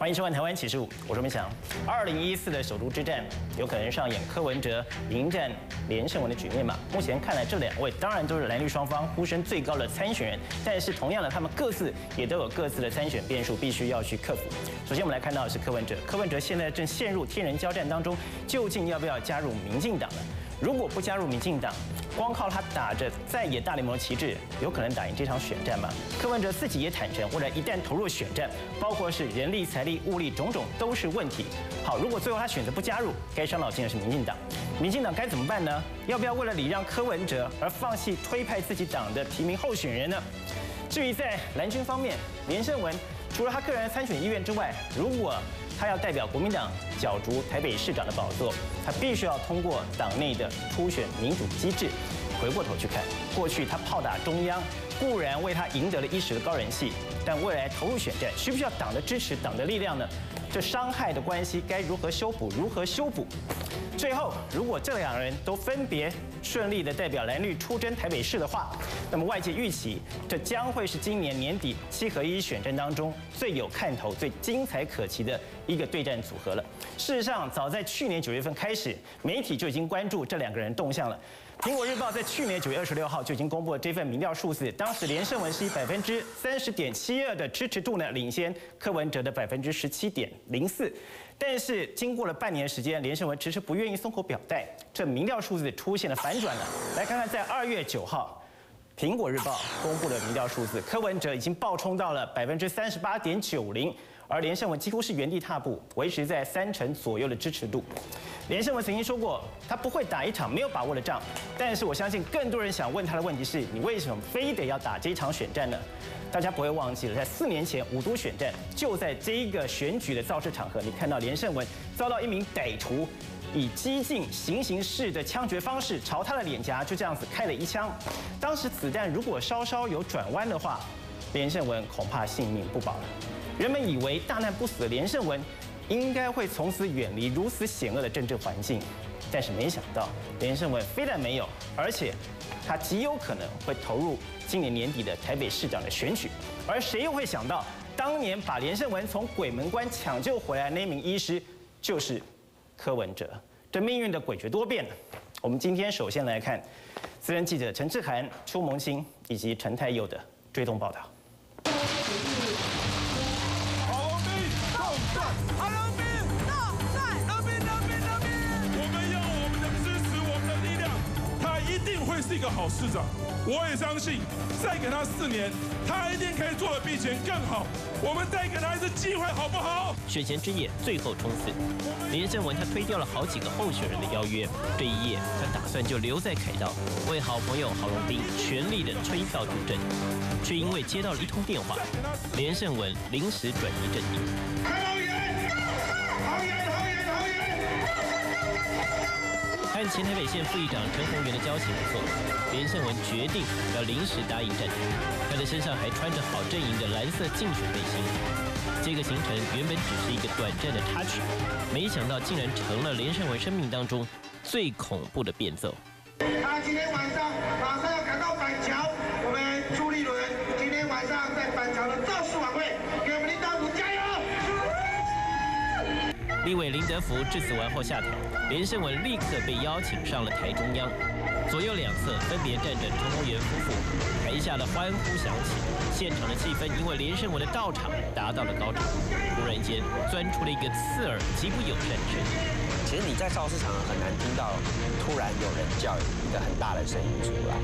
欢迎收看《台湾启示录》，我是文祥。2014的首都之战有可能上演柯文哲迎战连胜文的局面吗？目前看来，这两位当然都是蓝绿双方呼声最高的参选人，但是同样的，他们各自也都有各自的参选变数，必须要去克服。首先，我们来看到的是柯文哲，柯文哲现在正陷入天人交战当中，究竟要不要加入民进党呢？如果不加入民进党，光靠他打着在野大联盟的旗帜，有可能打赢这场选战吗？柯文哲自己也坦诚，未来一旦投入选战，包括是人力、财力、物力种种都是问题。好，如果最后他选择不加入，该伤脑筋的是民进党。民进党该怎么办呢？要不要为了礼让柯文哲而放弃推派自己党的提名候选人呢？至于在蓝军方面，连胜文除了他个人的参选意愿之外，如果他要代表国民党角逐台北市长的宝座，他必须要通过党内的初选民主机制。回过头去看，过去他炮打中央，固然为他赢得了一时的高人气，但未来投入选战，需不需要党的支持、党的力量呢？这伤害的关系该如何修补？如何修补？最后，如果这两人都分别顺利的代表蓝绿出征台北市的话，那么外界预期这将会是今年年底7合1选战当中最有看头、最精彩可期的一个对战组合了。事实上，早在去年9月份开始，媒体就已经关注这两个人动向了。苹果日报在去年9月26号就已经公布了这份民调数字，当时连胜文是以30.72%的支持度呢领先柯文哲的17.04%，但是经过了半年时间，连胜文迟迟不愿意松口表态，这民调数字出现了反转了。来看看在2月9号。苹果日报公布的民调数字，柯文哲已经暴冲到了38.90%，而连胜文几乎是原地踏步，维持在30%左右的支持度。连胜文曾经说过，他不会打一场没有把握的仗，但是我相信更多人想问他的问题是：你为什么非得要打这场选战呢？大家不会忘记了，在4年前5都选战，就在这一个选举的造势场合，你看到连胜文遭到一名歹徒以激进行刑式的枪决方式朝他的脸颊就这样子开了一枪，当时子弹如果稍稍有转弯的话，连胜文恐怕性命不保了。人们以为大难不死的连胜文应该会从此远离如此险恶的政治环境，但是没想到连胜文非但没有，而且他极有可能会投入今年年底的台北市长的选举。而谁又会想到，当年把连胜文从鬼门关抢救回来那名医师就是柯文哲，这命运的诡谲多变呢。我们今天首先来看资深记者陈志涵、邱萌清以及陈泰佑的追踪报道。 会是一个好市长，我也相信，再给他4年，他一定可以做得比以前更好。我们再给他一次机会，好不好？ 选前之夜最后冲刺，连胜文他推掉了好几个候选人的邀约，这一夜他打算就留在凯道，为好朋友郝龙斌全力的吹票助阵，却因为接到了一通电话，连胜文临时转移阵营。和前台北县副议长陈宏源的交情不错，连胜文决定要临时答应战。他的身上还穿着好阵营的蓝色竞选背心。这个行程原本只是一个短暂的插曲，没想到竟然成了连胜文生命当中最恐怖的变奏。 他今天晚上马上要赶到板桥，我们朱立伦今天晚上在板桥的造势晚会，给我们林党组加油！ 立委林德福致辞完后下台，连胜文立刻被邀请上了台中央，左右两侧分别站着陈宏源夫妇，台下的欢呼响起，现场的气氛因为连胜文的到场达到了高潮。突然间钻出了一个刺耳极不友善的声音。 其实你在造势场很难听到突然有人叫一个很大的声音出来，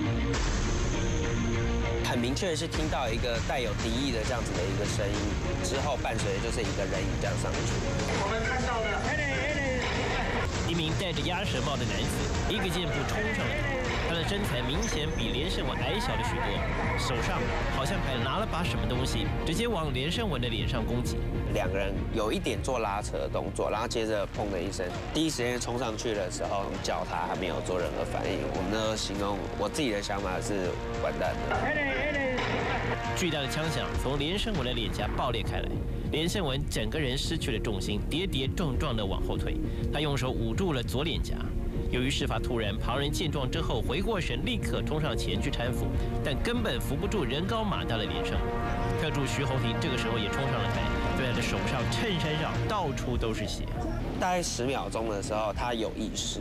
很明确的是听到一个带有敌意的这样子的一个声音，之后伴随的就是一个人影这样上去。 我们看到了， 一名戴着鸭舌帽的男子一个箭步冲上了台，他的身材明显比连胜文矮小了许多，手上好像还拿了把什么东西，直接往连胜文的脸上攻击。 两个人有一点做拉扯的动作，然后接着砰的一声，第一时间冲上去的时候叫他，还没有做任何反应。我们呢形容我自己的想法是完蛋了。 巨大的枪响从连胜文的脸颊爆裂开来，连胜文整个人失去了重心，跌跌撞撞地往后退。他用手捂住了左脸颊。由于事发突然，旁人见状之后回过神，立刻冲上前去搀扶，但根本扶不住人高马大的连胜文。特助徐宏庭这个时候也冲上了台， 在他的手上、衬衫上到处都是血。 大概10秒钟的时候，他有意识，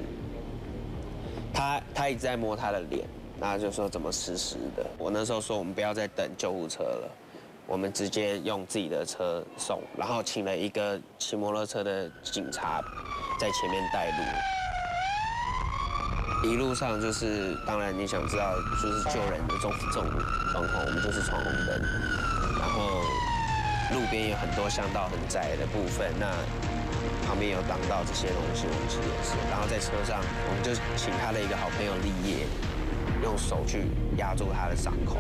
他一直在摸他的脸，然后就说怎么湿湿的。我那时候说我们不要再等救护车了，我们直接用自己的车送，然后请了一个骑摩托车的警察在前面带路。一路上就是，当然你想知道就是救人的这种状况，我们就是闯红灯，然后路边有很多巷道很窄的部分，那旁边有挡到这些东西，我们其实也是。然后在车上，我们就请他的一个好朋友立业，用手去压住他的伤口，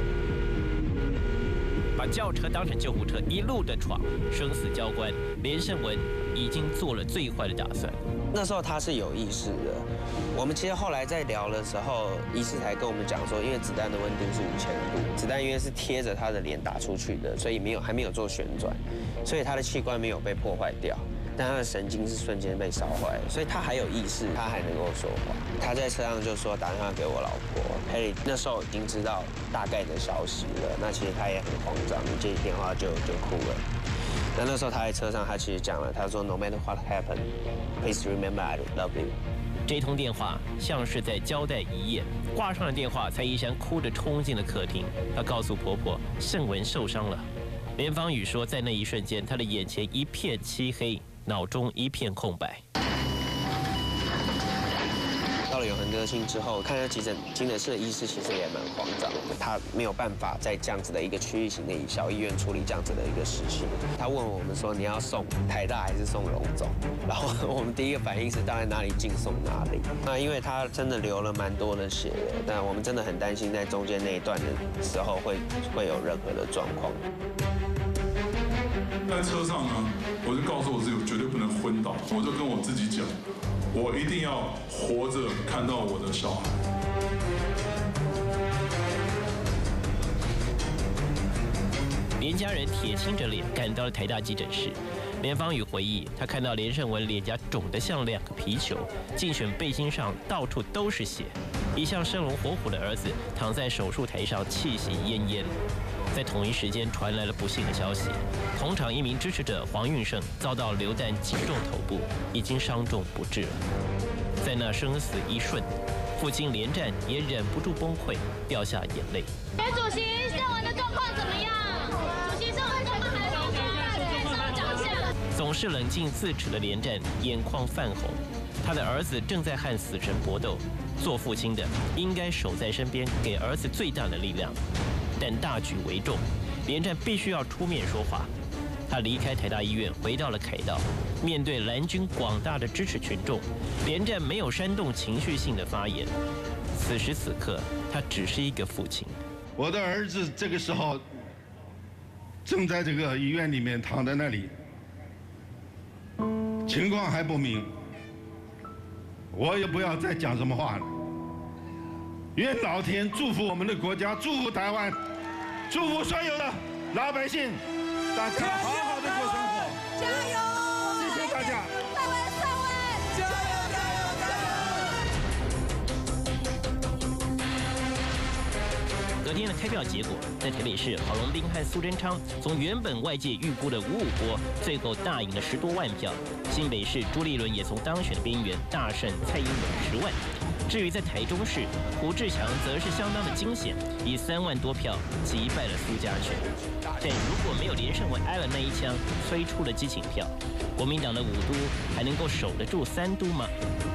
把轿车当成救护车，一路的闯，生死交关。连胜文已经做了最坏的打算。 那时候他是有意识的。我们其实后来在聊的时候，医师才跟我们讲说，因为子弹的温度是5000度，子弹因为是贴着他的脸打出去的，所以还没有做旋转，所以他的器官没有被破坏掉。但他的神经是瞬间被烧坏，所以他还有意识，他还能够说话。他在车上就说打电话给我老婆，Harry那时候已经知道大概的消息了。那其实他也很慌张，一接电话就哭了。那时候他在车上，他其实讲了，他说 No matter what happened, please remember I love you。 这通电话像是在交代遗言。挂上了电话，蔡依珊哭着冲进了客厅，她告诉婆婆胜文受伤了。连芳宇说，在那一瞬间，她的眼前一片漆黑，脑中一片空白。 到了永恒德心之后，看到急诊室的医师其实也蛮慌张的，他没有办法在这样子的一个区域型的小医院处理这样子的一个事情。他问我们说，你要送台大还是送荣总？然后我们第一个反应是，当然哪里近送哪里。那因为他真的流了蛮多的血的，但我们真的很担心在中间那一段的时候会有任何的状况。 在车上呢，我就告诉我自己，我绝对不能昏倒，我就跟我自己讲。我一定要活着看到我的小孩。 连家人铁青着脸赶到了台大急诊室。连芳宇回忆，他看到连胜文脸颊肿得像2个皮球，竞选背心上到处都是血，一向生龙活虎的儿子躺在手术台上气息奄奄。在同一时间传来了不幸的消息，同场一名支持者黄运胜遭到流弹击中头部，已经伤重不治了。在那生死一瞬，父亲连战也忍不住崩溃，掉下眼泪。 连主席，胜文的状况怎么样？主席，胜文状况还好吗？稍讲一下。 总是冷静自持的连战眼眶泛红，他的儿子正在和死神搏斗，做父亲的应该守在身边，给儿子最大的力量。但大局为重，连战必须要出面说话。他离开台大医院，回到了凯道，面对蓝军广大的支持群众，连战没有煽动情绪性的发言。此时此刻，他只是一个父亲。 我的儿子这个时候正在这个医院里面躺在那里，情况还不明，我也不要再讲什么话了。愿老天祝福我们的国家，祝福台湾，祝福所有的老百姓，大家好好的过生活， 加油！ 谢谢大家。 上位，加油！ 隔天的开票结果，在台北市，郝龙斌和苏贞昌从原本外界预估的55波，最后大赢了10多万票。新北市朱立伦也从当选的边缘大胜蔡英文10万。至于在台中市，胡志强则是相当的惊险，以3万多票击败了苏家全。但如果没有连胜文挨了那一枪，催出了激情票，国民党的5都还能够守得住3都吗？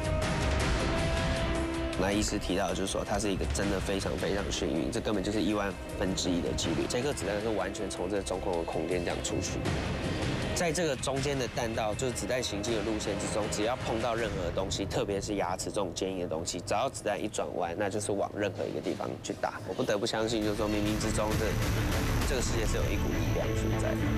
那医师提到就是说，他是一个真的非常非常幸运，这根本就是1万分之1的几率。这颗子弹是完全从这个中空的空间这样出去。在这个中间的弹道，就是子弹行进的路线之中，只要碰到任何东西，特别是牙齿这种坚硬的东西，只要子弹一转弯，那就是往任何一个地方去打。我不得不相信，就是说冥冥之中这个世界是有一股力量存在的。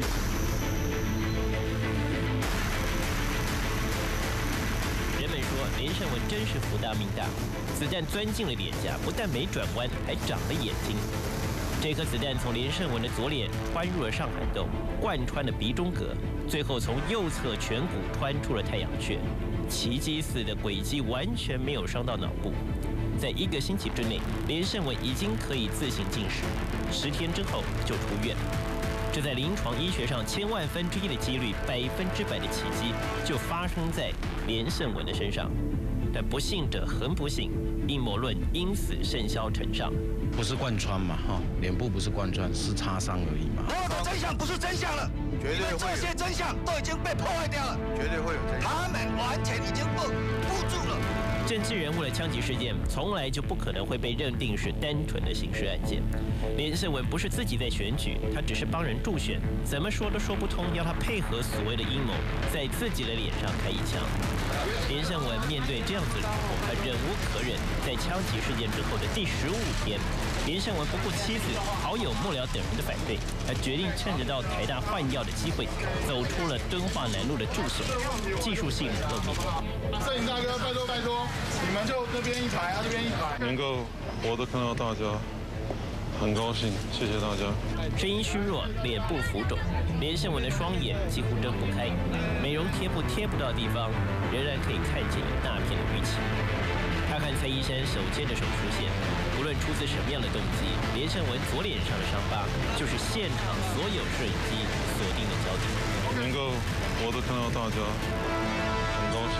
人们说连胜文真是福大命大，子弹钻进了脸颊，不但没转弯，还长了眼睛。这颗子弹从连胜文的左脸穿入了上海洞，贯穿了鼻中隔，最后从右侧颧骨穿出了太阳穴。奇迹似的轨迹完全没有伤到脑部。在1个星期之内，连胜文已经可以自行进食，10天之后就出院。 这在临床医学上千万分之一的几率，100%的奇迹就发生在连胜文的身上。但不幸者恒不幸，阴谋论因此甚嚣尘上。 不是贯穿嘛，脸部不是贯穿，是擦伤而已嘛。 所有的真相不是真相了，绝对会。这些真相都已经被破坏掉了，绝对会有真相。他们完全已经不住了。 政治人物的枪击事件从来就不可能会被认定是单纯的刑事案件。连胜文不是自己在选举，他只是帮人助选，怎么说都说不通，要他配合所谓的阴谋，在自己的脸上开一枪。连胜文面对这样子的时候，他忍无可忍。在枪击事件之后的第15天，连胜文不顾妻子、好友、幕僚等人的反对，他决定趁着到台大换药的机会，走出了敦化南路的住所，技术性的露面。 摄影大哥，拜托拜托，你们就这边一排啊，这边一排。 能够活着看到大家，很高兴，谢谢大家。 声音虚弱，脸部浮肿，连胜文的双眼几乎睁不开，美容贴布贴不到地方，仍然可以看见有大片的淤青。他和蔡依珊手牵着手出现，无论出自什么样的动机，连胜文左脸上的伤疤就是现场所有摄影机锁定的焦点。 能够活着看到大家，很高兴。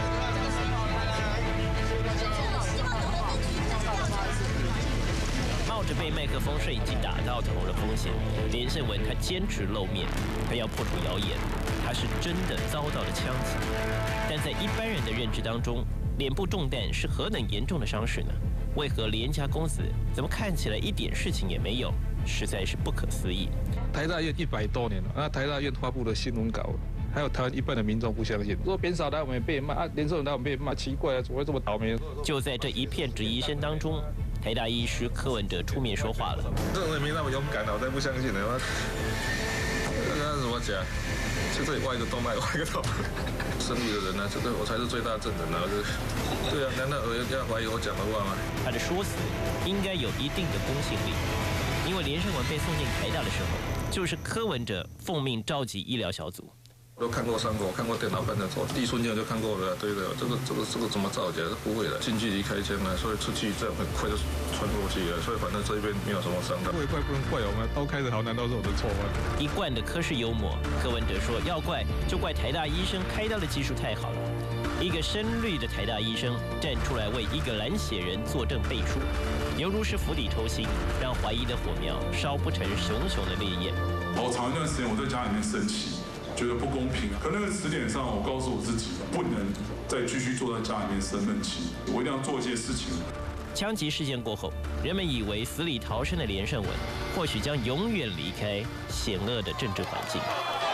冒着被麦克风摄影机打到头的风险，连胜文他坚持露面，他要破除谣言，他是真的遭到了枪击。但在一般人的认知当中，脸部中弹是何等严重的伤势呢？为何连家公子怎么看起来一点事情也没有？实在是不可思议。 台大院100多年了，那台大院发布的新闻稿，还有台湾一半的民众不相信，说扁嫂来我们也被骂，连胜文来我们被骂，奇怪了，怎么会这么倒霉？ 就在这一片质疑声当中，台大医师柯文哲出面说话了。 这种人没那么勇敢，我才不相信呢。那怎么讲？就这里挖一个洞，那里挖一个洞。胜利的人呢，这个我才是最大证人啊！对啊，难道要怀疑我讲的话吗？ 他的说辞应该有一定的公信力，因为连胜文被送进台大的时候，就是柯文哲奉命召集医疗小组。 都看过伤口，看过电脑看的做，第一瞬间就看过了，对的，这个怎么造假？是不会的，近距离开枪啊，所以出去这样很快就穿过去了，所以反正这边没有什么伤到。 怪不能怪我们，刀开得好，难道是我的错吗？ 一贯的柯式幽默，柯文哲说要怪就怪台大医生开刀的技术太好了。一个深绿的台大医生站出来为一个蓝血人作证背书，犹如是釜底抽薪，让怀疑的火苗烧不成熊熊的烈焰。 好长一段时间我在家里面生气。觉得不公平，可那个时点上，我告诉我自己，不能再继续坐在家里面生闷气，我一定要做一些事情。 枪击事件过后，人们以为死里逃生的连胜文，或许将永远离开险恶的政治环境。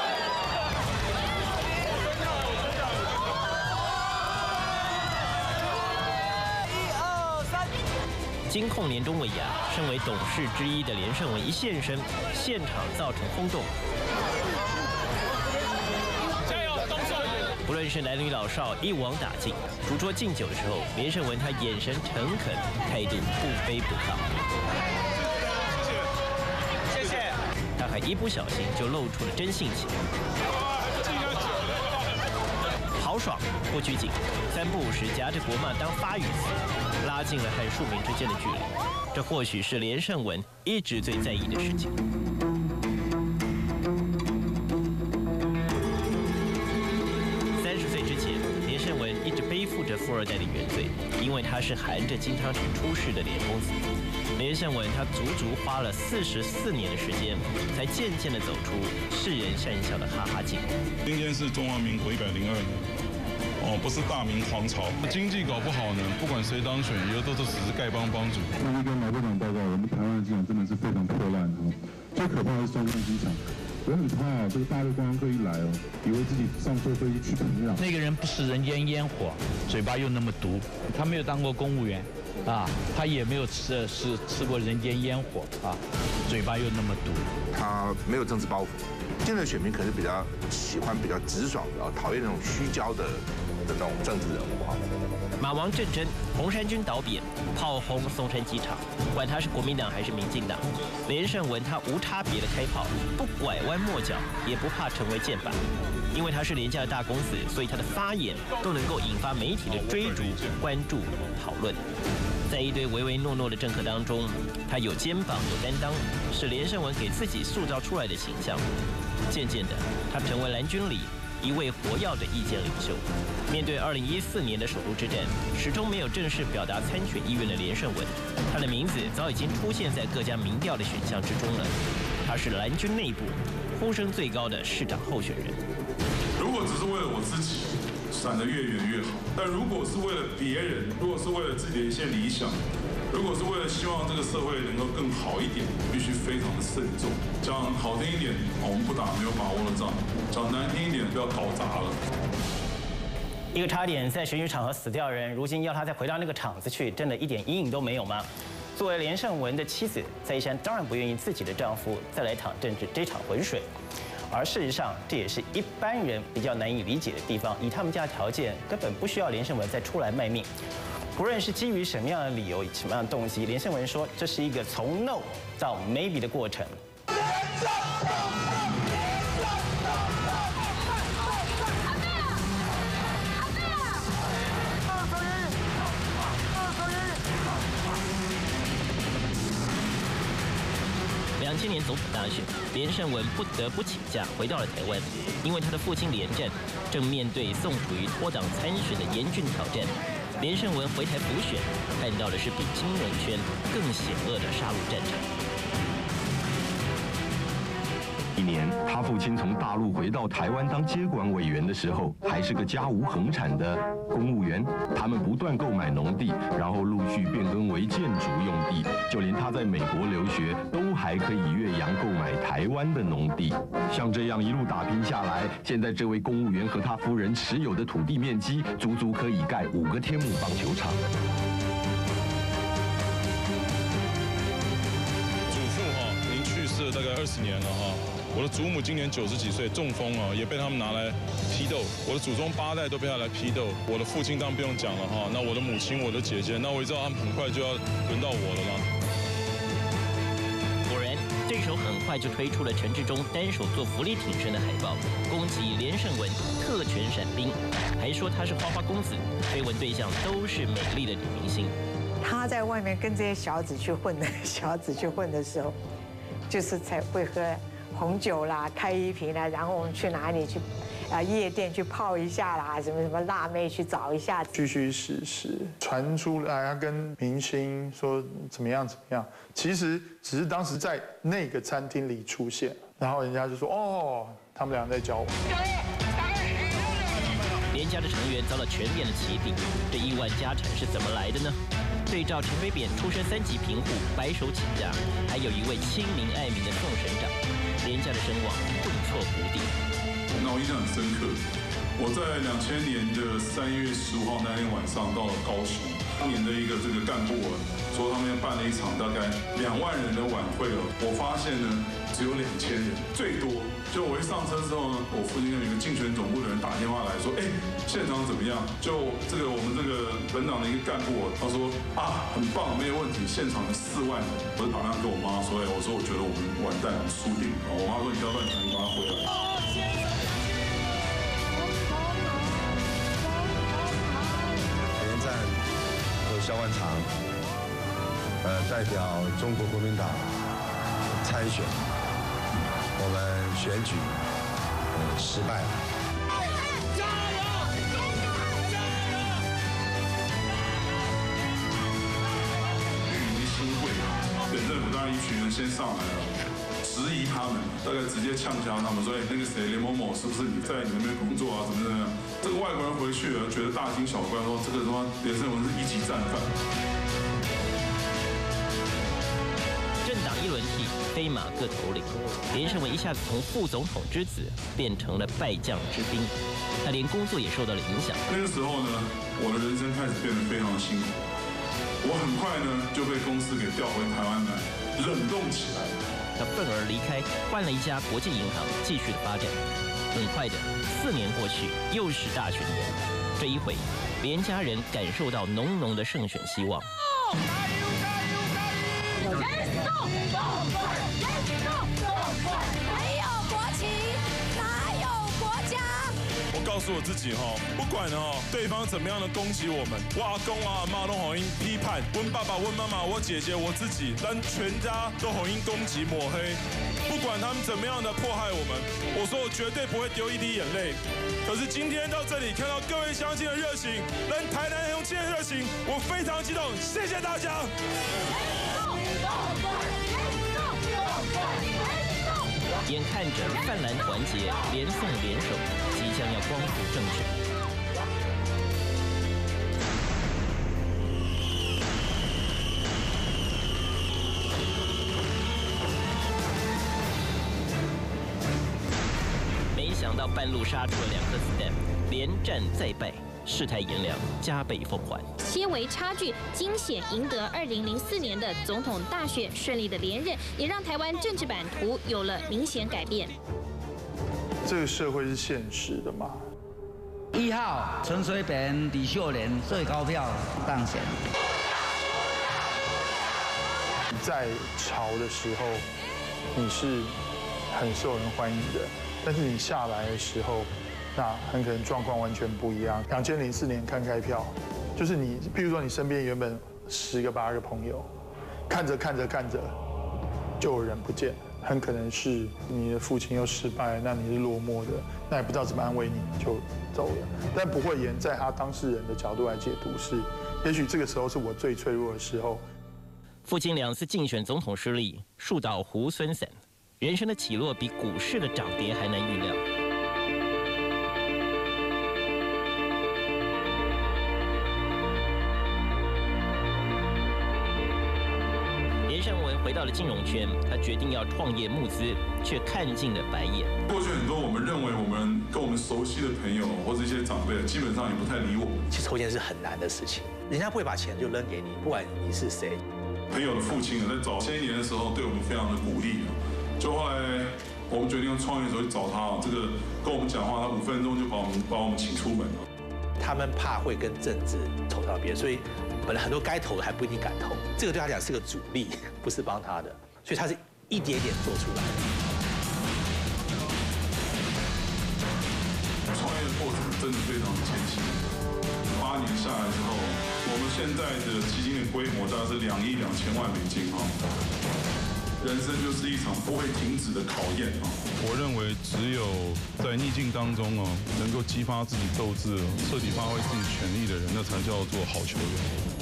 金控年终尾牙，身为董事之一的连胜文一现身，现场造成轰动。不论是男女老少，一网打尽。主桌敬酒的时候，连胜文他眼神诚恳，态度不卑不亢。谢谢。他还一不小心就露出了真性情。豪爽不拘谨，3不5时夹着国骂当发语词，拉近了和庶民之间的距离。这或许是连胜文一直最在意的事情。连胜文一直背负着富二代的原罪，因为他是含着金汤匙出世的连公子。连胜文他足足花了44年的时间，才渐渐地走出世人讪笑的哈哈镜。 今天是中华民国102年，不是大明皇朝。经济搞不好呢，不管谁当选，以后都只是丐帮帮主。 那就跟毛部长报告，我们台湾的机场真的是非常破烂最可怕的是松山机场。我很怕这个大陆观光客一来以为自己上错飞机去平壤。 那个人不食人间烟火，嘴巴又那么毒，他没有当过公务员，他也没有吃过人间烟火，嘴巴又那么毒。 他没有政治包袱，现在选民可能比较喜欢比较直爽的，讨厌那种虚焦的那种政治人物马王政争，红衫军倒扁，炮轰松山机场，管他是国民党还是民进党，连胜文他无差别的开炮，不拐弯抹角，也不怕成为箭靶。因为他是连家的大公子，所以他的发言都能够引发媒体的追逐、关注、讨论。 在一堆唯唯诺诺的政客当中，他有肩膀有担当，是连胜文给自己塑造出来的形象。渐渐的，他成为蓝军里一位活跃的意见领袖。面对2014年的首都之战，始终没有正式表达参选意愿的连胜文，他的名字早已经出现在各家民调的选项之中了。他是蓝军内部呼声最高的市长候选人。 如果只是为了我自己，闪得越远越好。但如果是为了别人，如果是为了自己的一些理想，如果是为了希望这个社会能够更好一点，必须非常的慎重。讲好听一点，我们不打没有把握的仗；讲难听一点，不要搞砸了。 一个差点在选举场合死掉的人，如今要他再回到那个场子去，真的一点阴影都没有吗？作为连胜文的妻子，蔡依珊当然不愿意自己的丈夫再来淌这场浑水。而事实上，这也是一般人比较难以理解的地方。以他们家的条件，根本不需要连胜文再出来卖命。不论是基于什么样的理由、什么样的动机，连胜文说这是一个从 no 到 maybe 的过程。 2000年总统大选，连胜文不得不请假回到了台湾，因为他的父亲连战正面对宋楚瑜脱党参选的严峻挑战。连胜文回台补选，看到的是比金融圈更险恶的杀戮战场。 一年，他父亲从大陆回到台湾当接管委员的时候，还是个家无恒产的公务员。他们不断购买农地，然后陆续变更为建筑用地。就连他在美国留学，都还可以越洋购买台湾的农地。像这样一路打拼下来，现在这位公务员和他夫人持有的土地面积，足足可以盖5个天母棒球场。 祖父您去世了大概20年了我的祖母今年90几岁，中风也被他们拿来批斗。我的祖宗8代都被他来批斗。我的父亲当然不用讲了那我的母亲、我的姐姐，那我也知道他们很快就要轮到我了啦。 果然，对手很快就推出了陈志忠单手做浮力挺身的海报，攻击连胜文特权闪兵，还说他是花花公子，绯闻对象都是美丽的女明星。 他在外面跟这些小子去混的时候，就是才会喝红酒啦，开一瓶啦，然后我们去哪里去，夜店去泡一下啦，什么辣妹去找一下。 虚虚实实传出来，他跟明星说怎么样，其实只是当时在那个餐厅里出现，然后人家就说他们俩在交往。 连家的成员遭到全面的起底，这亿万家产是怎么来的呢？对照陈水扁出身3级贫户，白手起家，还有一位亲民爱民的宋省长，连家的声望重挫谷底。 那我印象很深刻，我在2000年的3月15号那天晚上到了高雄，当年的一个这个干部说他们要办了一场大概2万人的晚会我发现呢只有2000人，最多。就我一上车之后呢，我附近有一个竞选总部的人打电话来说，现场怎么样？就这个我们这个本党的一个干部，他说很棒，没有问题，现场有4万人。我就打电话跟我妈说，我说我觉得我们完蛋了，输定了。我妈说你不要乱讲，你把他回来。 连战和萧万长，代表中国国民党参选。我们选举失败了。加油！加油！ 云林新会本政府当然一群人先上来了，质疑他们，大概直接呛瞎他们说，那个谁连某某是不是你在你那边工作啊？怎么样？这个外国人回去了，觉得大惊小怪，说这个什么连胜文是1级战犯。 政党一轮替，飞马各头领，连胜文一下子从副总统之子变成了败将之兵，他连工作也受到了影响。 那个时候呢，我的人生开始变得非常的辛苦，我很快呢就被公司给调回台湾来，冷冻起来。 他愤而离开，换了一家国际银行，继续的发展。很快的，4年过去，又是大选年，这一回，连家人感受到浓浓的胜选希望。 没有国旗，哪有国家？ 我告诉我自己不管对方怎么样的攻击我们，我阿公啊阿妈都好因批判，问爸爸问妈妈我姐姐我自己，但全家都好因攻击抹黑，不管他们怎么样的迫害我们，我说我绝对不会丢一滴眼泪。可是今天到这里看到各位乡亲的热情，跟台南乡亲的热情，我非常激动，谢谢大家。 眼看着泛蓝团结连送联手，即将要光复政权。没想到半路杀出了2颗子弹，连战再败，世态炎凉，加倍奉还。 些微差距惊险赢得2004年的总统大选顺利的连任，也让台湾政治版图有了明显改变。 这个社会是现实的嘛 ？1号陈水扁、李秀莲最高票当选。 在朝的时候，你是很受人欢迎的，但是你下来的时候，那很可能状况完全不一样。2004年看开票，就是你，譬如说你身边原本10个8个朋友，看着就有人不见，很可能是你的父亲又失败，那你是落寞的，那也不知道怎么安慰你，就走了。但不会言在他当事人的角度来解读是，也许这个时候是我最脆弱的时候。 父亲2次竞选总统失利，树倒猢狲散，人生的起落比股市的涨跌还难预料。连胜文回到了金融圈，他决定要创业募资，却看尽了白眼。 过去很多我们认为我们跟我们熟悉的朋友或者一些长辈，基本上也不太理我们。 去抽签是很难的事情，人家不会把钱就扔给你，不管你是谁。 朋友的父亲在早些年的时候对我们非常的鼓励，就后来我们决定要创业的时候去找他，这个跟我们讲话，他5分钟就把我们请出门了。 他们怕会跟政治扯到别人，所以本来很多该投的还不一定敢投，这个对他讲是个阻力，不是帮他的，所以他是一点点做出来的。 创业的过程真的非常艰辛，8年下来之后，我们现在的基金的规模大概是2亿2000万美金人生就是一场不会停止的考验我认为只有在逆境当中能够激发自己斗志，彻底发挥自己权利的人，那才叫做好球员。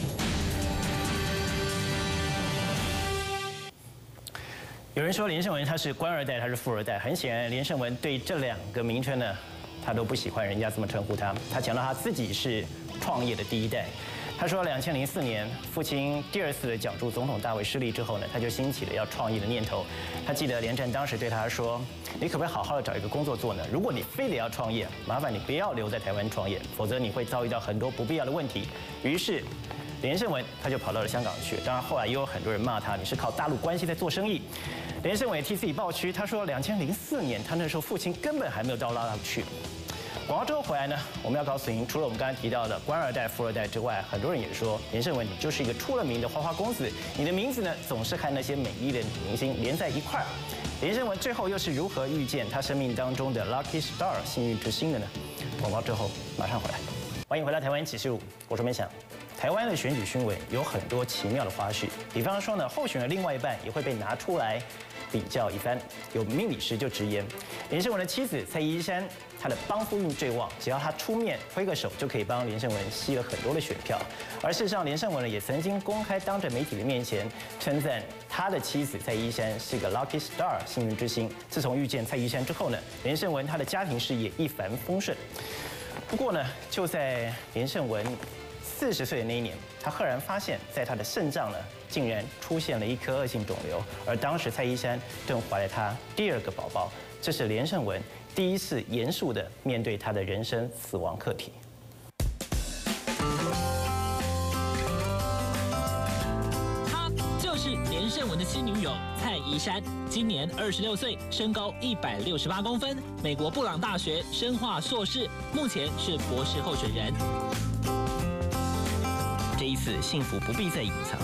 有人说连胜文他是官2代，他是富2代。很显然，连胜文对这2个名称呢，他都不喜欢人家这么称呼他。他强调他自己是创业的第1代。他说，2004年父亲第2次的角逐总统大会失利之后呢，他就兴起了要创业的念头。他记得连战当时对他说：“你可不可以好好的找一个工作做呢？如果你非得要创业，麻烦你不要留在台湾创业，否则你会遭遇到很多不必要的问题。”于是，连胜文他就跑到了香港去。当然，后来也有很多人骂他，你是靠大陆关系在做生意。连胜文也替自己抱屈，他说，2004年他那时候父亲根本还没有到大陆去。广告之后回来呢，我们要告诉您，除了我们刚才提到的官2代、富2代之外，很多人也说连胜文你就是一个出了名的花花公子，你的名字呢总是和那些美丽的女明星连在一块儿。连胜文最后又是如何遇见他生命当中的 Lucky Star 幸运之星的呢？广告之后马上回来，欢迎回到台湾启示录，我是梅想。台湾的选举新闻有很多奇妙的花絮，比方说呢，候选人另外一半也会被拿出来比较一番。有命理师就直言，连胜文的妻子蔡依珊，她的帮夫运最旺，只要她出面挥个手，就可以帮连胜文吸了很多的选票。而事实上，连胜文呢也曾经公开当着媒体的面前称赞他的妻子蔡依珊是个 lucky star 幸运之星。自从遇见蔡依珊之后呢，连胜文他的家庭事业一帆风顺。不过呢，就在连胜文40岁的那一年，他赫然发现，在他的肾脏呢，竟然出现了一颗恶性肿瘤，而当时蔡依珊正怀了他第2个宝宝。这是连胜文第1次严肃地面对他的人生死亡课题。 她就是连胜文的新女友蔡依珊，今年26岁，身高168公分，美国布朗大学生化硕士，目前是博士候选人。 这一次幸福不必再隐藏。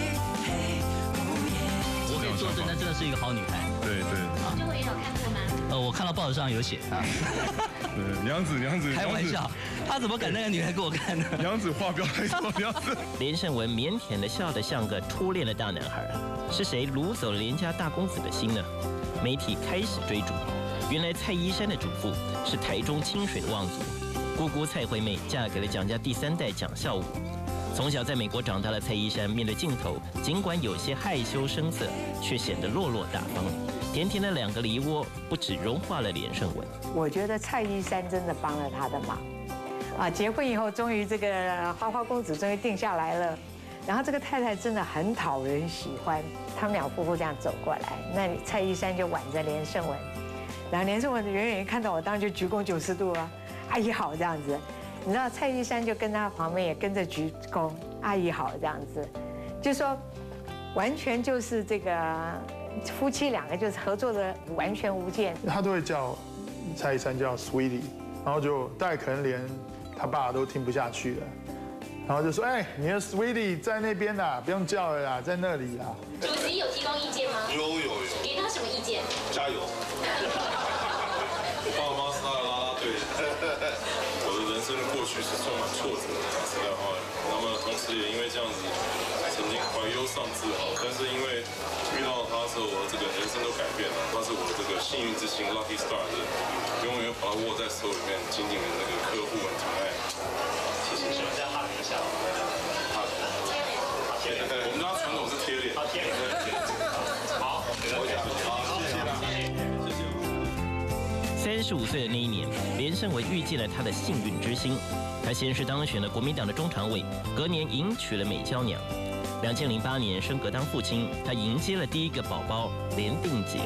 我可以作证，那真的是一个好女孩。 对对。 这回有看过吗？ 我看到报纸上有写啊。 娘子， 开玩笑，他怎么敢那个女孩给我看呢？ 娘子话不要太多，娘子。 连胜文腼腆的笑得像个初恋的大男孩。是谁掳走了连家大公子的心呢？媒体开始追逐，原来蔡依珊的祖父是台中清水的望族，姑姑蔡惠妹嫁给了蒋家第3代蒋孝武。从小在美国长大的蔡依珊，面对镜头，尽管有些害羞生涩，却显得落落大方。甜甜的2个梨窝，不止融化了连胜文。 我觉得蔡依珊真的帮了他的忙，啊，结婚以后终于这个花花公子终于定下来了，然后这个太太真的很讨人喜欢。他们2夫妇这样走过来，那蔡依珊就挽着连胜文，然后连胜文远远一看到我，当然就鞠躬90度啊，阿姨好这样子。你知道蔡依珊就跟他旁边也跟着鞠躬，阿姨好这样子，就说完全就是这个夫妻2个就是合作的完全无间。 他都会叫蔡依珊叫 Sweetie， 然后就大概可能连他爸都听不下去了，然后就说：“哎，你的 Sweetie 在那边啦，不用叫了啦，在那里啦。” 主席有提供意见吗？ 有。 给他什么意见？ 加油！我爸妈是他的啦啦队。我的人生过去是充满挫折的，讲实在话。那么同时也因为这样子，曾经怀忧丧志哈。但是因为遇到他之后，我的这个人生都改变了。他是我的这个幸运之星 ，Lucky Star 的，永远把它握在手里面，紧紧的那个呵护很疼爱。谢谢。喜欢在哈林下。我们家传统是贴脸。贴脸。好，谢谢。 35岁的那一年，连胜文遇见了他的幸运之星。他先是当选了国民党的中常委，隔年迎娶了美娇娘。2008年升格当父亲，他迎接了第1个宝宝连定杰。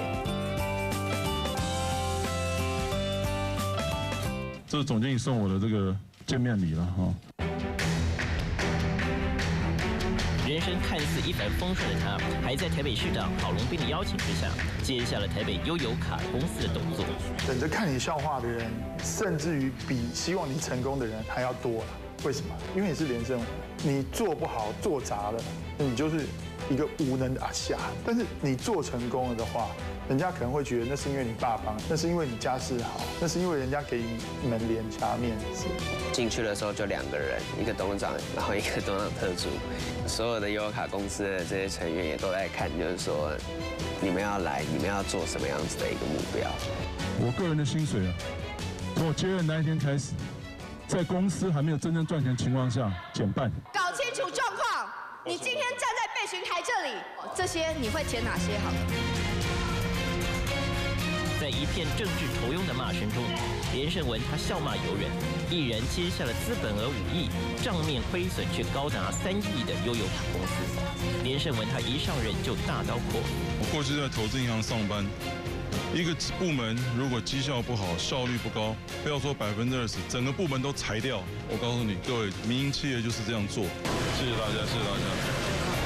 这是总经理送我的这个见面礼了哈。 人生看似一帆风顺的他，还在台北市长郝龙斌的邀请之下，接下了台北悠游卡公司的董座。 等着看你笑话的人，甚至于比希望你成功的人还要多了。为什么？因为你是连胜文，你做不好做砸了，那你就是一个无能的阿夏。但是你做成功了的话，人家可能会觉得那是因为你爸帮，那是因为你家世好，那是因为人家给你们连家面子。 进去的时候就2个人，一个董事长，然后一个董事长特助，所有的悠游卡公司的这些成员也都在看，就是说你们要来，你们要做什么样子的一个目标。 我个人的薪水啊，从我接任那一天开始，在公司还没有真正赚钱的情况下减半。 搞清楚状况，你今天站在备询台这里，这些你会填哪些？好了。 在一片政治酬庸的骂声中，连胜文他笑骂由人，毅然接下了资本额5亿、账面亏损却高达3亿的悠游卡公司。连胜文他一上任就大刀阔斧。 我过去在投资银行上班，一个部门如果绩效不好、效率不高，不要说20%，整个部门都裁掉。我告诉你，各位民营企业就是这样做。谢谢大家，谢谢大家。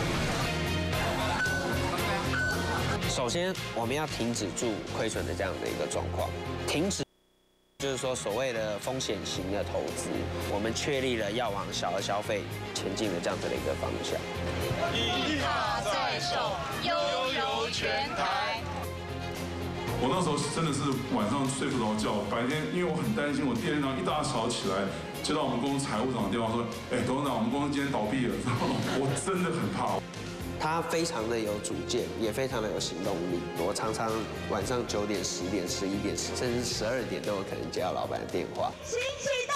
首先，我们要停止住亏损的这样的一个状况，停止就是说所谓的风险型的投资，我们确立了要往小额消费前进的这样子的一个方向。 一卡在手，悠游全台。 我那时候真的是晚上睡不着觉，白天因为我很担心，我第2天早上一大早起来接到我们公司财务长的电话说，董事长，我们公司今天倒闭了，我真的很怕。 他非常的有主见，也非常的有行动力。我常常晚上9点、10点、11点，甚至12点都有可能接到老板的电话。 新启动！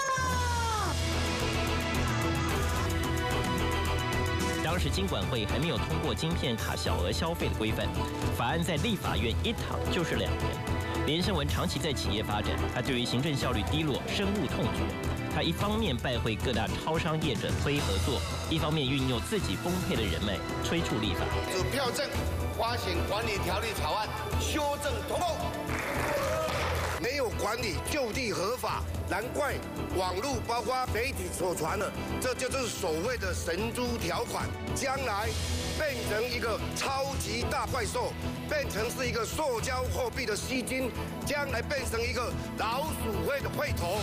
当时金管会还没有通过晶片卡小额消费的规范，法案在立法院一躺就是2年。连胜文长期在企业发展，他对于行政效率低落深恶痛绝。他一方面拜会各大超商业者推合作，一方面运用自己丰沛的人脉催促立法。 指票证发行管理条例草案修正通过，没有管理就地合法，难怪网络包括媒体所传的，这就是所谓的神猪条款，将来变成一个超级大怪兽，变成是一个塑胶货币的吸金，将来变成一个老鼠会的会头。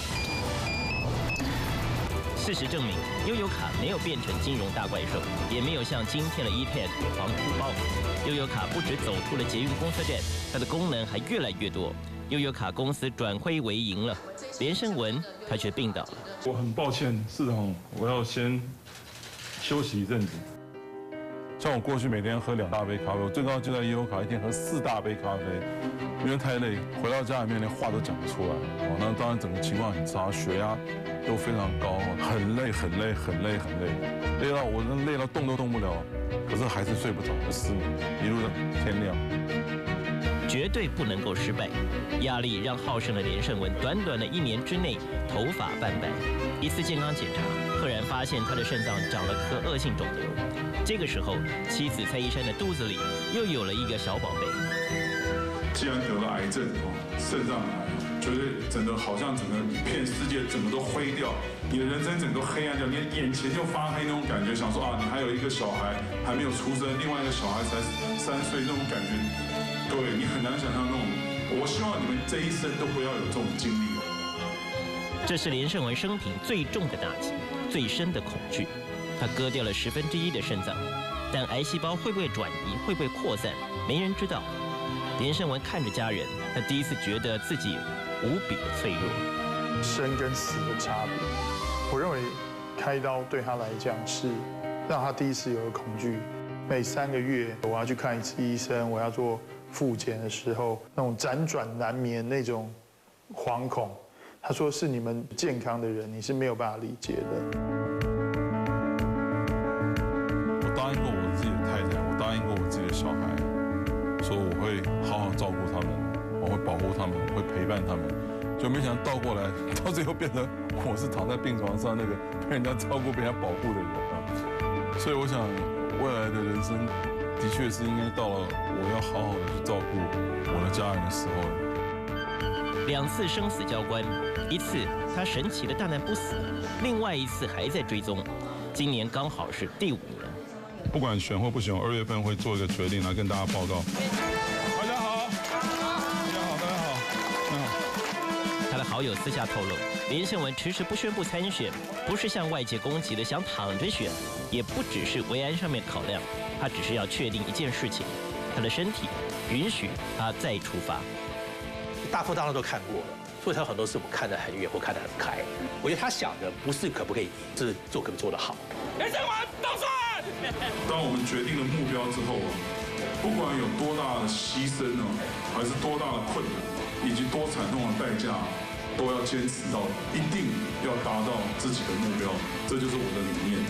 事实证明，悠游卡没有变成金融大怪兽，也没有像今天的 eTag 防土包。悠游卡不只走出了捷运公车站，它的功能还越来越多。 悠游卡公司转亏为盈了，连胜文他却病倒了。 我很抱歉，市长，我要先休息一阵子。像我过去每天喝2大杯咖啡，我最高就在悠游卡一天喝4大杯咖啡，因为太累，回到家里面连话都讲不出来。哦，那当然整个情况很差，血压都非常高，很累，累到我累到动都动不了，可是还是睡不着，失眠，一路到天亮。 绝对不能够失败，压力让好胜的连胜文短短的1年之内头发斑白。一次健康检查，赫然发现他的肾脏长了颗恶性肿瘤。这个时候，妻子蔡依珊的肚子里又有了一个小宝贝。 既然得了癌症肾脏癌，觉得整个好像整个一片世界整个都灰掉，你的人生整个黑暗掉，你的眼前就发黑那种感觉，想说啊，你还有一个小孩还没有出生，另外一个小孩才3岁，那种感觉，各位你很难想象那种。我希望你们这一生都不要有这种经历。 这是连胜文生平最重的打击，最深的恐惧。他割掉了1/10的肾脏，但癌细胞会不会转移，会不会扩散，没人知道。连胜文看着家人，他第一次觉得自己无比的脆弱。 生跟死的差别，我认为开刀对他来讲是让他第一次有了恐惧。每3个月我要去看1次医生，我要做复检的时候，那种辗转难眠那种惶恐，他说是你们健康的人，你是没有办法理解的。 我答应过我自己的太太，我答应过我自己的小孩，说我会好好照顾他们，我会保护他们，我会陪伴他们。就没想到倒过来，到最后变成我是躺在病床上那个被人家照顾、被人家保护的人啊。所以我想，未来的人生的确是应该到了我要好好的去照顾我的家人的时候了。 2次生死交关，一次他神奇的大难不死，另外一次还在追踪。今年刚好是第5年。 不管选或不选，2月份会做一个决定来跟大家报告。大家好， 他的好友私下透露，连胜文迟迟不宣布参选，不是像外界攻击的想躺着选，也不只是维安上面考量，他只是要确定一件事情，他的身体允许他再出发。 大风大浪都看过了，所以他有很多事我看得很远或看得很开。我觉得他想的不是可不可以赢，是可不可以做得好。 连胜文当选。 当我们决定了目标之后不管有多大的牺牲还是多大的困难，以及多惨痛的代价，都要坚持到，一定要达到自己的目标，这就是我的理念。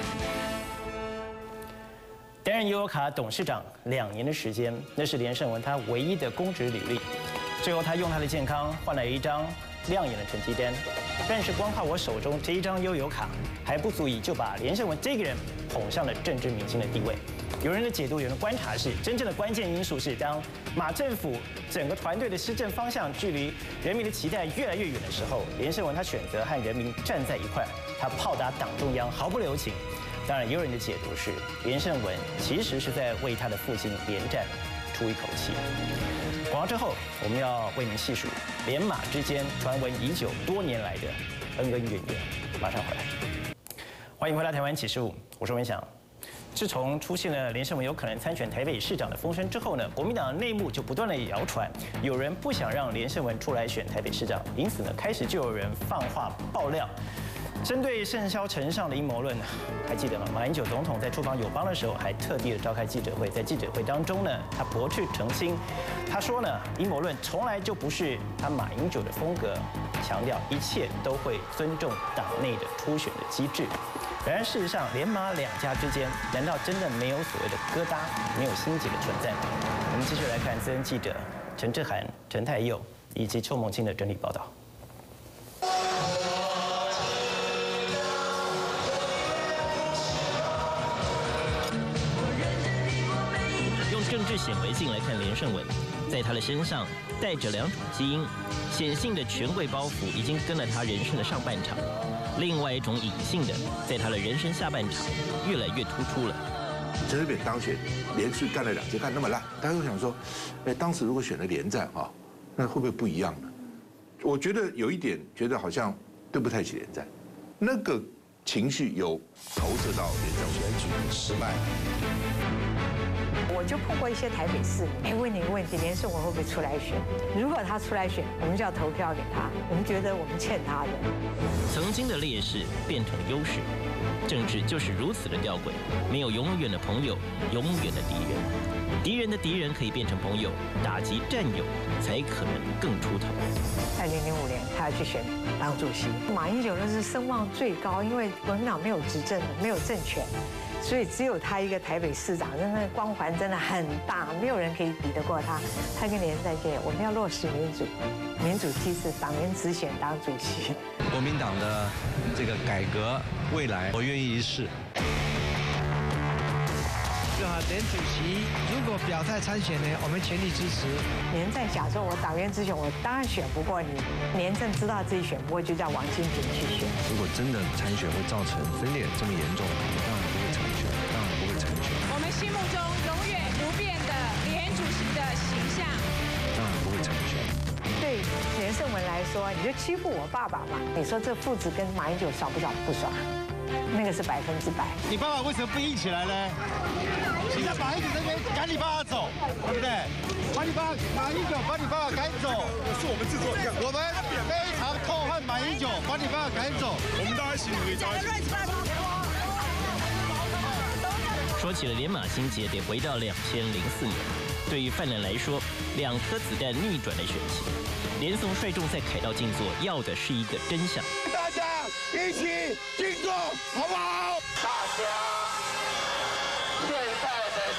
担任悠游卡董事长2年的时间，那是连胜文他唯一的公职履历。最后，他用他的健康换来一张亮眼的成绩单。但是，光靠我手中这一张悠游卡还不足以就把连胜文这个人捧上了政治明星的地位。有人的解读，有人的观察是，真正的关键因素是，当马政府整个团队的施政方向距离人民的期待越来越远的时候，连胜文他选择和人民站在一块，他炮打党中央，毫不留情。当然，也有人的解读是，连胜文其实是在为他的父亲连战出一口气。广告之后，我们要为您细数连马之间传闻已久、多年来的恩恩怨怨。马上回来，欢迎回到台湾启示录，我是文祥。自从出现了连胜文有可能参选台北市长的风声之后呢，国民党的内幕就不断的谣传，有人不想让连胜文出来选台北市长，因此呢，开始就有人放话爆料。针对盛嚣尘上的阴谋论，还记得吗？马英九总统在出访友邦的时候，还特地的召开记者会，在记者会当中呢，他驳斥澄清，他说呢，阴谋论从来就不是他马英九的风格，强调一切都会尊重党内的初选的机制。然而事实上，连马2家之间，难道真的没有所谓的疙瘩，没有心结的存在吗？我们继续来看资深记者陈志涵、陈泰佑以及邱梦清的整理报道。 政治显微镜来看连胜文，在他的身上带着2种基因，显性的权贵包袱已经跟了他人生的上半场，另外一种隐性的，在他的人生下半场越来越突出了。 陈水扁当选，连续干了2届，干那么烂，大家都想说，当时如果选了连战那会不会不一样呢？我觉得有一点觉得好像对不太起连战，那个情绪有投射到连胜文选举失败。 我就碰过一些台北市民，问你一个问题：连胜文会不会出来选？如果他出来选，我们就要投票给他。我们觉得我们欠他的。 曾经的劣势变成优势，政治就是如此的吊诡，没有永远的朋友，永远的敌人。敌人的敌人可以变成朋友，打击战友才可能更出头。 2005年，他要去选党主席，马英九那是声望最高，因为国民党没有执政，没有政权，所以只有他一个台北市长，那个光环真的很大，没有人可以比得过他。他跟连再见，我们要落实民主，民主机制，党员直选党主席。 国民党的这个改革未来，我愿意一试。 连主席如果表态参选呢，我们全力支持。 连在想说，我党员直选，我当然选不过你。连正知道自己选不过，就叫王金平去选。 如果真的参选会造成分裂这么严重，我当然不会参选，当然不会参选。 我们心目中永远不变的连主席的形象， 当然不会参选。 对连胜文来说，你就欺负我爸爸嘛？你说这父子跟马英九爽不爽？不爽。那个是100%。 你爸爸为什么不硬起来呢？你在马英九那边赶你爸爸走，对不对？马英九把你爸爸赶走，是我们制作的。我们非常痛恨马英九把你爸爸赶走。 我们大家一起努力，大家一起。 说起了连马心结，得回到2004年。对于泛蓝来说，2颗子弹逆转的选情，连宋率众在凯道静坐，要的是一个真相。 大家一起静坐，好不好？大家现在的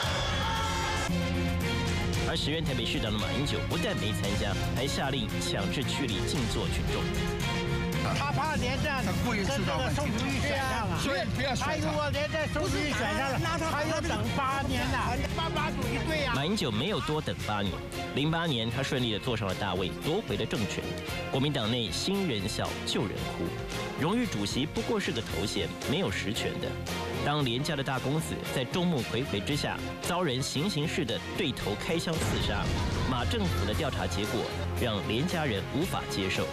而时任台北市长的马英九不但没参加，还下令强制驱离静坐群众。 他怕连战真正的宋楚瑜选上了，所以不要选他。如果连战宋楚瑜选上了，他要等8年了。88组一队啊！ 马英九没有多等8年，08年他顺利的坐上了大位，夺回了政权。国民党内新人笑，旧人哭。荣誉主席不过是个头衔，没有实权的。当连家的大公子在众目睽睽之下遭人行刑式的对头开枪刺杀，马政府的调查结果让连家人无法接受。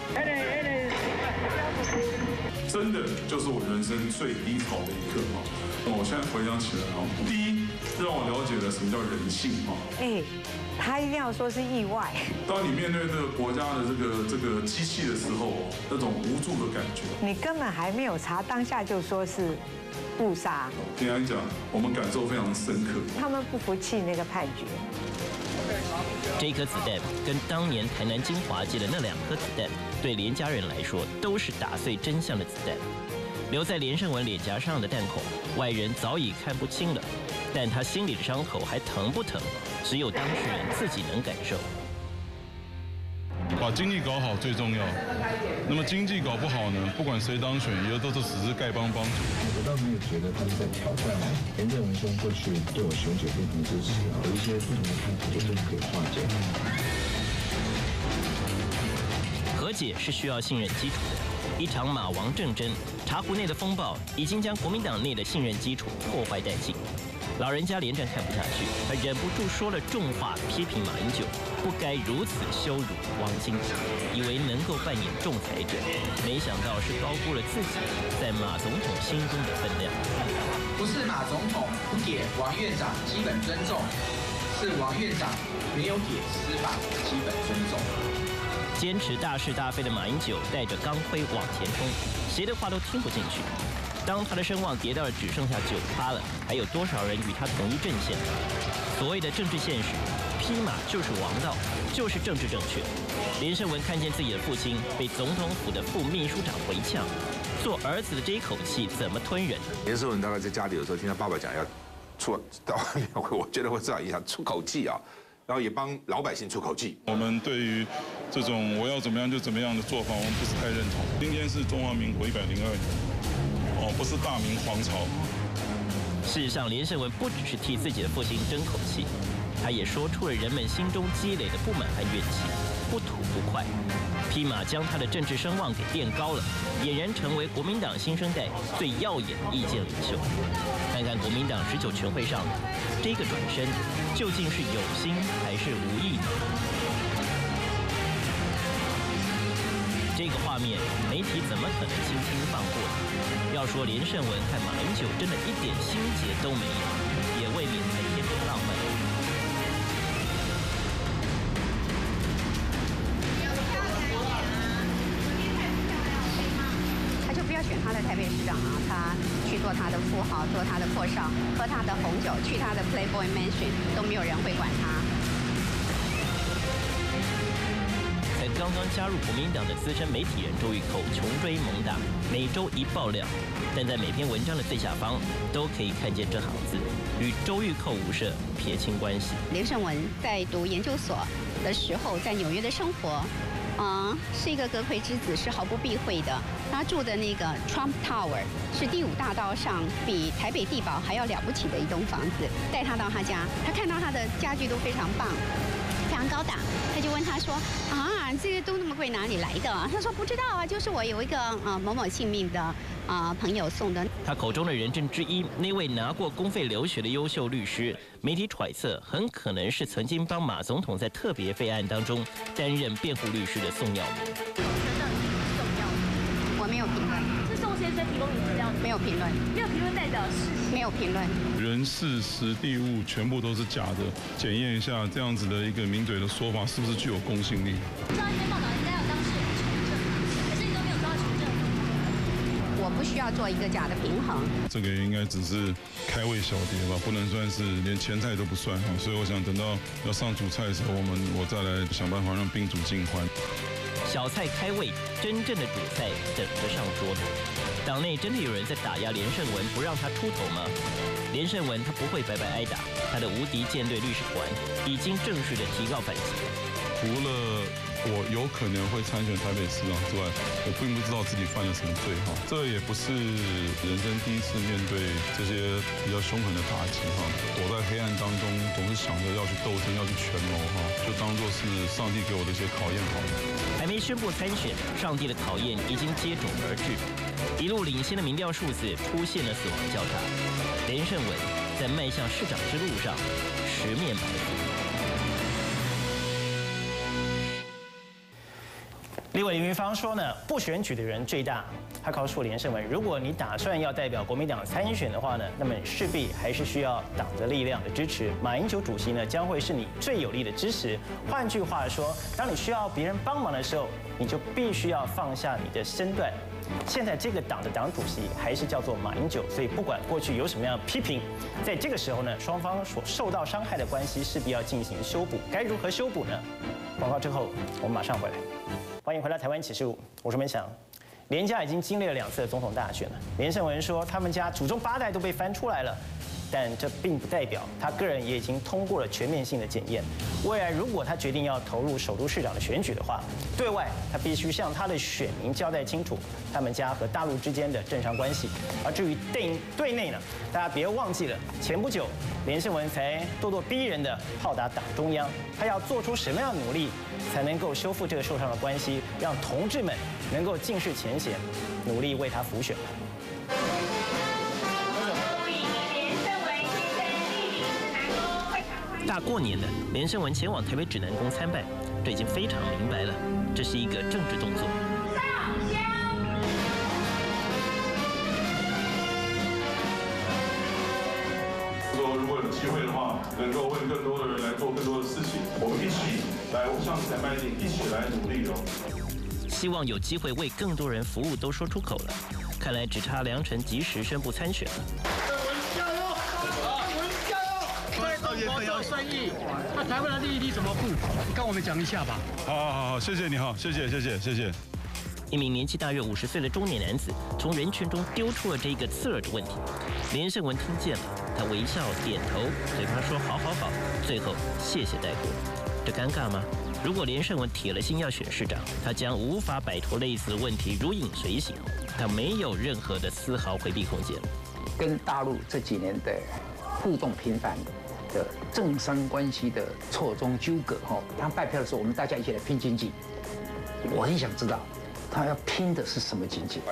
真的就是我人生最低潮的一刻哈！我现在回想起来啊，第一让我了解了什么叫人性哈。 他一定要说是意外。 当你面对这个国家的这个机器的时候，那种无助的感觉。 你根本还没有查，当下就说是误杀。 平安讲，我们感受非常深刻。 他们不服气那个判决。 这颗子弹跟当年台南金华界的那2颗子弹，对连家人来说都是打碎真相的子弹。留在连胜文脸颊上的弹孔，外人早已看不清了，但他心里的伤口还疼不疼，只有当事人自己能感受。 把经济搞好最重要。那么经济搞不好呢，不管谁当选，也都是只是丐帮帮主。 我倒没有觉得他们在挑战连胜文兄过去对我选举非常支持，有一些不同的看法就是可以化解。 和解是需要信任基础的。一场马王政争，茶壶内的风暴已经将国民党内的信任基础破坏殆尽。老人家连战看不下去，他忍不住说了重话，批评马英九不该如此羞辱王金平，以为能够扮演仲裁者，没想到是高估了自己在马总统心中的分量。 不是马总统不给王院长基本尊重，是王院长没有给司法基本尊重。 坚持大是大非的马英九带着钢盔往前冲，谁的话都听不进去。当他的声望跌到了只剩下9%了，还有多少人与他同一阵线？所谓的政治现实，披马就是王道，就是政治正确。连胜文看见自己的父亲被总统府的副秘书长回呛，做儿子的这一口气怎么吞忍？ 连胜文大概在家里有时候听他爸爸讲要出到外面，我觉得会至少影响出口气啊，然后也帮老百姓出口气。 我们对于这种我要怎么样就怎么样的做法，我们不是太认同。今天是中华民国102年。不是大明皇朝。 事实上，连胜文不只是替自己的父亲争口气，他也说出了人们心中积累的不满和怨气，不吐不快。披马将他的政治声望给垫高了，俨然成为国民党新生代最耀眼的意见领袖。看看国民党19全会上这个转身，究竟是有心还是无意呢？这个话画面，媒体怎么可能轻轻放过呢？要说连胜文和马英九真的一点心结都没有，也未免太天真浪漫。 他就不要选他的台北市长啊，他去做他的富豪，做他的阔少，喝他的红酒，去他的 Playboy Mansion， 都没有人会管他。 刚刚加入国民党的资深媒体人周玉蔻穷追猛打，每周一爆料，但在每篇文章的最下方都可以看见这行字，与周玉蔻无涉撇清关系。 连胜文在读研究所的时候，在纽约的生活，是一个阁揆之子，是毫不避讳的。他住的那个 Trump Tower 是第5大道上比台北地堡还要了不起的一栋房子。带他到他家，他看到他的家具都非常棒。非常高档，他就问他说：“啊，这个都那么贵，哪里来的？”他说：“不知道啊，就是我有一个某某姓命的朋友送的。” 他口中的人证之一，那位拿过公费留学的优秀律师，媒体揣测很可能是曾经帮马总统在特别费案当中担任辩护律师的宋耀明。 我没有评论。 是宋先生提供你资料？ 没有评论。 没有评论代表是？ 没有评论。 人事实地物全部都是假的，检验一下这样子的一个名嘴的说法是不是具有公信力？ 这样一篇报道应该有当事人求证，可是你都没有抓求证。 我不需要做一个假的平衡。 这个应该只是开胃小碟吧，不能算是连前菜都不算哈。所以我想等到要上主菜的时候，我再来想办法让宾主尽欢。 小菜开胃，真正的主菜等着上桌呢。党内真的有人在打压连胜文，不让他出头吗？连胜文他不会白白挨打，他的无敌舰队律师团已经正式的提告反击。 除了我有可能会参选台北市长之外，我并不知道自己犯了什么罪哈。这也不是人生第一次面对这些比较凶狠的打击哈。躲在黑暗当中，总是想着要去斗争，要去权谋哈，就当作是上帝给我的一些考验好了。 还没宣布参选，上帝的考验已经接踵而至。一路领先的民调数字出现了死亡交叉，连胜文在迈向市长之路上十面埋伏。 立委林云芳说呢，不选举的人最大。他告诉连胜文，如果你打算要代表国民党参选的话呢，那么势必还是需要党的力量的支持。马英九主席呢，将会是你最有力的支持。换句话说，当你需要别人帮忙的时候，你就必须要放下你的身段。现在这个党的党主席还是叫做马英九，所以不管过去有什么样的批评，在这个时候呢，双方所受到伤害的关系势必要进行修补。该如何修补呢？广告之后，我们马上回来。欢迎回到台湾启示录，我是文祥。连家已经经历了2次的总统大选了。连胜文说，他们家祖宗8代都被翻出来了，但这并不代表他个人也已经通过了全面性的检验。未来如果他决定要投入首都市长的选举的话，对外他必须向他的选民交代清楚他们家和大陆之间的政商关系。而至于对内呢，大家别忘记了，前不久连胜文才咄咄逼人的炮打党中央，他要做出什么样的努力才能够修复这个受伤的关系，让同志们能够尽释前嫌，努力为他辅选。 大过年的，连胜文前往台北指南宫参拜，这已经非常明白了，这是一个政治动作。 说如果有机会的话，能够为更多的人来做更多的事情，我们一起来向前迈进，一起来努力哦。 希望有机会为更多人服务，都说出口了，看来只差梁晨及时宣布参选了。 加油！加油！在中国做生意，那台湾的利益你怎么顾？你跟我们讲一下吧。 好，谢谢你好，谢谢。 一名年纪大约50岁的中年男子从人群中丢出了这一个刺耳的问题，连胜文听见了，他微笑点头，嘴巴说好，最后谢带过。这尴尬吗？如果连胜文铁了心要选市长，他将无法摆脱类似的问题如影随形，他没有任何的丝毫回避空间。 跟大陆这几年的互动频繁的政商关系的错综纠葛他拜票的时候，我们大家一起来拼经济。我很想知道，他要拼的是什么经济？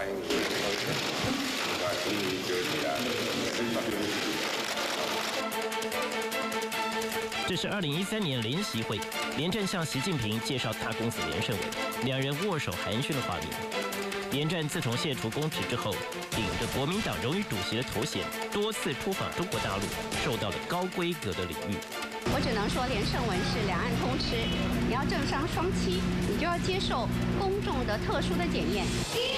这是2013年联席会，连战向习近平介绍大公子连胜文，两人握手寒暄的画面。连战自从卸除公职之后，顶着国民党荣誉主席的头衔，多次出访中国大陆，受到了高规格的礼遇。 我只能说，连胜文是两岸通吃，你要政商双栖，你就要接受公众的特殊的检验。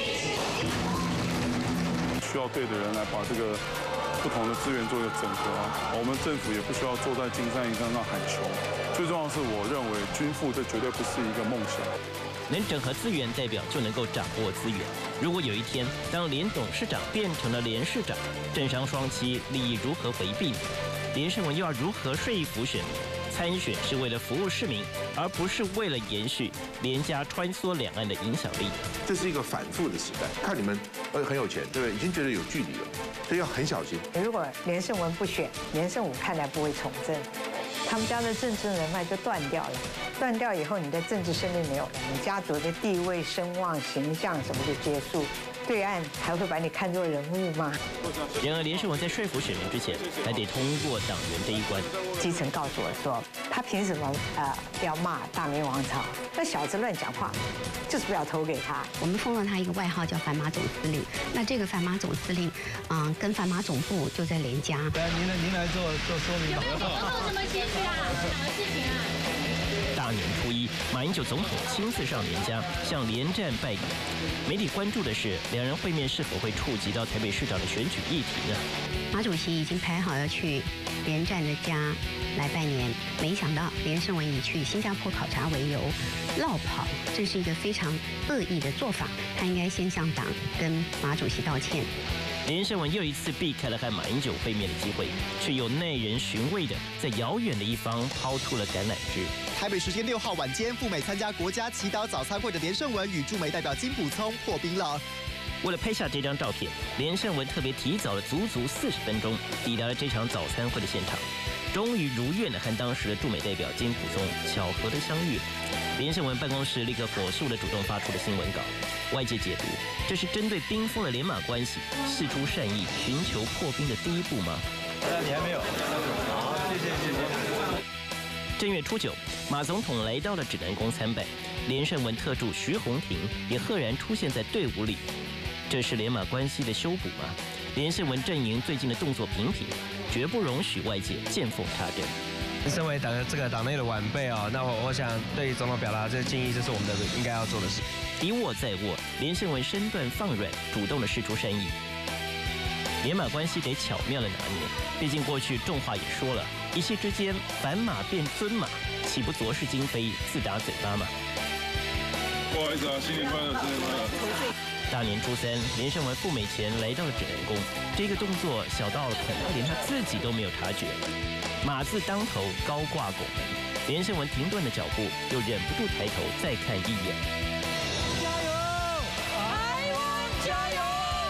需要对的人来把这个不同的资源做一个整合啊。我们政府也不需要坐在金山银山上喊穷，最重要的是，我认为均富这绝对不是一个梦想。 能整合资源，代表就能够掌握资源。如果有一天，当连董事长变成了连市长，政商双栖，利益如何回避？连胜文又要如何说服选民？参选是为了服务市民，而不是为了延续连家穿梭两岸的影响力。 这是一个反复的时代，看你们很有钱，对不对？已经觉得有距离了，所以要很小心。 如果连胜文不选，连胜武看来不会从政，他们家的政治人脉就断掉了。断掉以后，你的政治生命没有了，你家族的地位、声望、形象什么就结束。对岸还会把你看作人物吗？ 然而，连胜文在说服选民之前，还得通过党员这一关。 基层告诉我说，他凭什么要骂大明王朝？那小子乱讲话，就是不要投给他。 我们封了他一个外号叫反马总司令。那这个反马总司令，跟反马总部就在连家。 对，您来做说明。 有没有什么期许啊？什么事情啊？ 大年初一，马英九总统亲自上连家向连战拜年。媒体关注的是，两人会面是否会触及到台北市长的选举议题呢？ 马主席已经排好要去连战的家来拜年，没想到连胜文以去新加坡考察为由落跑，这是一个非常恶意的做法，他应该先向党跟马主席道歉。 连胜文又一次避开了和马英九会面的机会，却有耐人寻味的在遥远的一方抛出了橄榄枝。 台北时间6号晚间，赴美参加国家祈祷早餐会的连胜文与驻美代表金溥聪破冰了。 为了拍下这张照片，连胜文特别提早了足40分钟，抵达了这场早餐会的现场，终于如愿的和当时的驻美代表金溥聪巧合的相遇。连胜文办公室立刻火速的主动发出了新闻稿，外界解读这是针对冰封的联马关系，释出善意，寻求破冰的第一步吗？ 你还没有，好，谢谢。 正月初9，马总统来到了指南宫参拜，连胜文特助徐宏庭也赫然出现在队伍里。这是联马关系的修补吗？连胜文阵营最近的动作频频，绝不容许外界见缝插针。 身为党内的晚辈哦，那我想对总统表达这个敬意，这是我们的应该要做的事。 一握再握，连胜文身段放软，主动的释出善意。联马关系得巧妙的拿捏，毕竟过去重话也说了，一夕之间反马变尊马，岂不昨是今非，自打嘴巴吗？ 不好意思啊，新年快乐，新年快乐。 大年初3，连胜文赴美前来到了指南宫，这个动作小到恐怕连他自己都没有察觉。马字当头，高挂拱门，连胜文停顿的脚步，又忍不住抬头再看一眼。 加油，台湾加油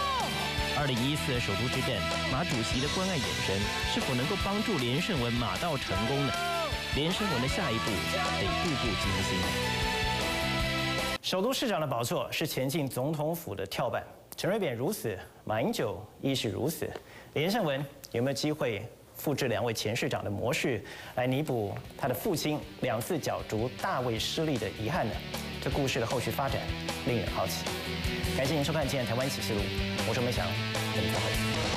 ！2014首都之战，马主席的关爱眼神，是否能够帮助连胜文马到成功呢？连胜文的下一步得步步惊心。 首都市长的宝座是前进总统府的跳板，陈水扁如此，马英九亦是如此。连胜文有没有机会复制2位前市长的模式，来弥补他的父亲2次角逐大位失利的遗憾呢？这故事的后续发展令人好奇。感谢您收看今天的《台湾启示录》，我是梅翔，我们再会。